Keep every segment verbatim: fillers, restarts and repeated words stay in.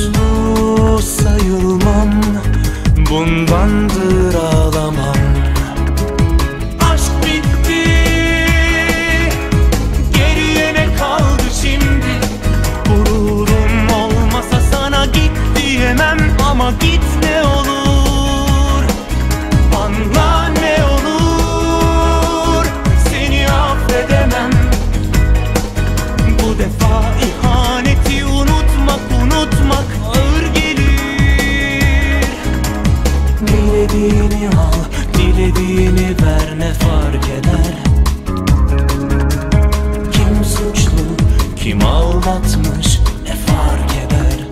Mutlu sayılmam, bundandır ağlamam. Aşk bitti, geriye ne kaldı şimdi? Gururum olmasa sana git diyemem, ama git ne olur, anla ne olur, seni affedemem. Bu defa ihaneti unutmak, unutmak ağır gelir. Dilediğini al, dilediğini ver, ne fark eder? Kim suçlu, kim aldatmış, ne fark eder?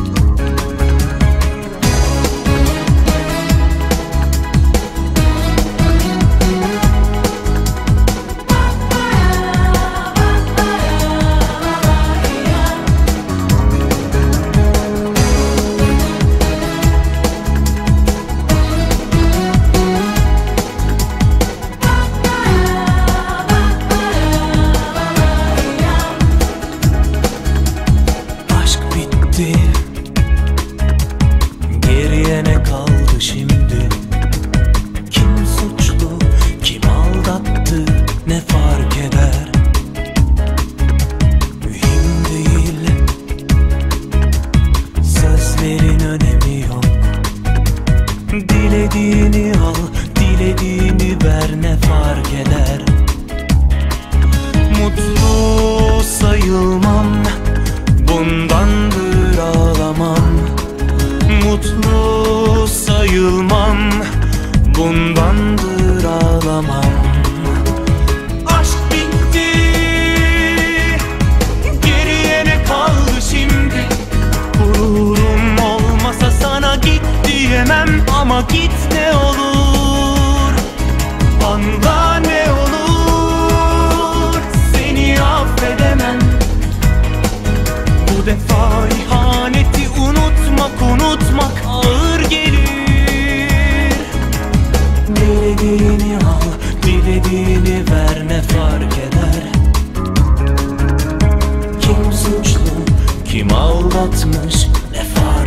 Geriye ne kaldı şimdi? Kim suçlu, kim aldattı, ne fark eder? Mühim değil, sözlerin önemi yok. Dilediğini al, dilediğini ver, ne fark eder? Mutlu sayılmam, bundandır ağlamam. Mutlu sayılmam, bundandır ağlamam. Aşk bitti, geriye ne kaldı şimdi? Gururum olmasa sana git diyemem, ama git ne olur, anla ne olur, seni affedemem. Bu defa ihaneti unutmak, unutmak ağır gelir. Dilediğini al, dilediğini ver, ne fark eder? Kim suçlu, kim aldatmış, ne fark eder?